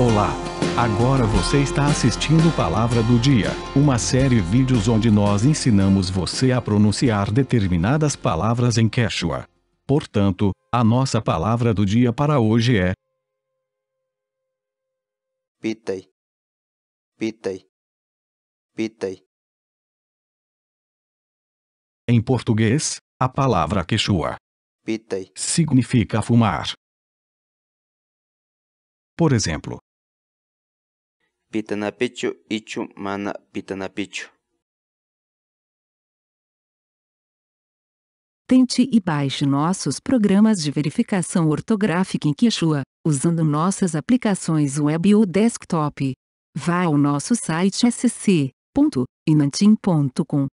Olá! Agora você está assistindo Palavra do Dia, uma série de vídeos onde nós ensinamos você a pronunciar determinadas palavras em Quechua. Portanto, a nossa palavra do dia para hoje é Pitay, pitay, pitay. em português, a palavra Quechua Pitay, significa fumar. Por exemplo, pitanapichu ichu mana pitanapichu. Tente e baixe nossos programas de verificação ortográfica em Quechua, usando nossas aplicações web ou desktop. Vá ao nosso site sc.inantim.com